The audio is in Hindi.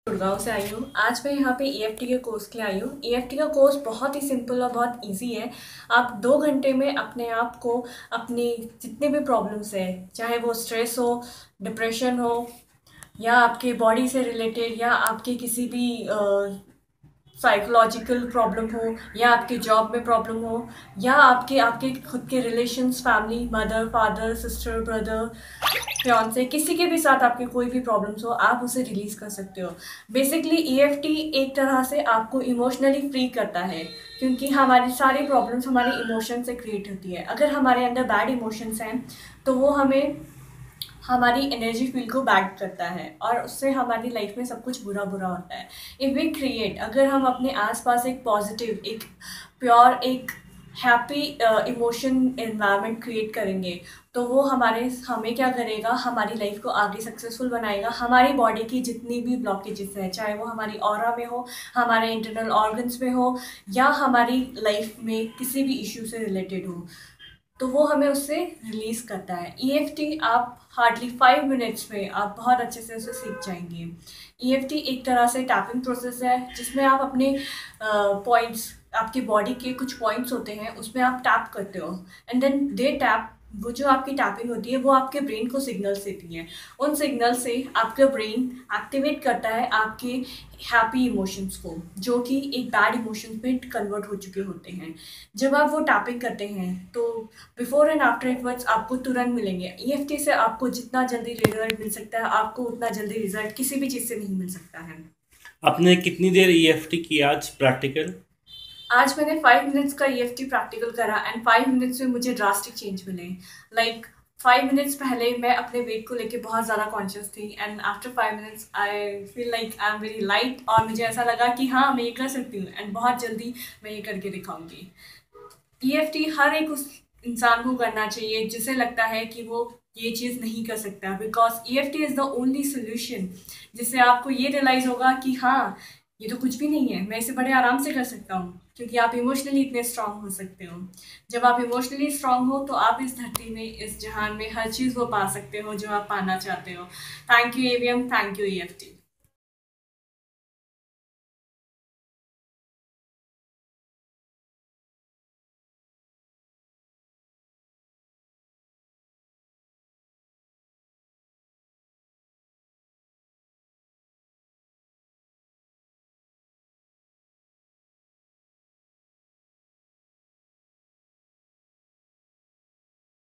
गुड़गांव से आई हूँ। आज मैं यहाँ पे ईएफटी के कोर्स के लिए आई हूँ। ईएफटी का कोर्स बहुत ही सिंपल और बहुत इजी है। आप 2 घंटे में अपने आप को अपनी जितने भी प्रॉब्लम्स है, चाहे वो स्ट्रेस हो, डिप्रेशन हो, या आपके बॉडी से रिलेटेड, या आपके किसी भी साइकोलॉजिकल प्रॉब्लम हो, या आपके जॉब में प्रॉब्लम हो, या आपके आपके खुद के relations, family, mother, father, sister, brother, fiance, किसी के भी साथ आपके कोई भी प्रॉब्लम्स हो, आप उसे रिलीज कर सकते हो। बेसिकली ईएफटी एक तरह से आपको इमोशनली फ्री करता है, क्योंकि हमारी सारी प्रॉब्लम्स हमारे इमोशन से क्रिएट होती है। अगर हमारे अंदर बैड इमोशंस हैं तो वो हमें हमारी एनर्जी फील्ड को बैड करता है और उससे हमारी लाइफ में सब कुछ बुरा बुरा होता है। इफ़ वी क्रिएट, अगर हम अपने आसपास एक पॉजिटिव, एक प्योर, एक हैप्पी इमोशन एनवायरनमेंट क्रिएट करेंगे, तो वो हमें क्या करेगा, हमारी लाइफ को आगे सक्सेसफुल बनाएगा। हमारी बॉडी की जितनी भी ब्लॉकेजेस हैं, चाहे वो हमारी ऑरा में हो, हमारे इंटरनल ऑर्गन्स में हो, या हमारी लाइफ में किसी भी इश्यू से रिलेटेड हो, तो वो हमें उससे रिलीज़ करता है। ईएफटी आप हार्डली 5 मिनट्स में आप बहुत अच्छे से उसे सीख जाएंगे। ईएफटी एक तरह से टैपिंग प्रोसेस है, जिसमें आप अपने पॉइंट्स, आपके बॉडी के कुछ पॉइंट्स होते हैं, उसमें आप टैप करते हो, एंड देन दे टैप, वो जो आपकी टैपिंग होती है वो आपके ब्रेन को सिग्नल्स देती है। उन सिग्नल से आपका ब्रेन एक्टिवेट करता है आपके हैप्पी इमोशंस को, जो कि एक बैड इमोशंस में कन्वर्ट हो चुके होते हैं। जब आप वो टैपिंग करते हैं तो बिफोर एंड आफ्टर इफर्ट्स आपको तुरंत मिलेंगे। ईएफटी से आपको जितना जल्दी रिजल्ट मिल सकता है, आपको उतना जल्दी रिजल्ट किसी भी चीज़ से नहीं मिल सकता है। आपने कितनी देर ईएफटी की आज प्रैक्टिकल? आज मैंने 5 मिनट्स का ईएफटी प्रैक्टिकल करा एंड 5 मिनट्स में मुझे ड्रास्टिक चेंज मिले। लाइक 5 मिनट्स पहले मैं अपने वेट को लेके बहुत ज़्यादा कॉन्शियस थी, and after 5 minutes I feel like I am very light, और मुझे ऐसा लगा कि हाँ, मैं ये कर सकती हूँ एंड बहुत जल्दी मैं ये करके दिखाऊंगी। ईएफटी हर एक उस इंसान को करना चाहिए जिसे लगता है कि वो ये चीज़ नहीं कर सकता, because EFT is the only solution जिससे आपको ये रियलाइज़ होगा कि हाँ, ये तो कुछ भी नहीं है, मैं इसे बड़े आराम से कर सकता हूँ, क्योंकि आप इमोशनली इतने स्ट्रांग हो सकते हो। जब आप इमोशनली स्ट्रांग हो तो आप इस धरती में, इस जहान में हर चीज़ वो पा सकते हो जो आप पाना चाहते हो। Thank you AVM, thank you EFT.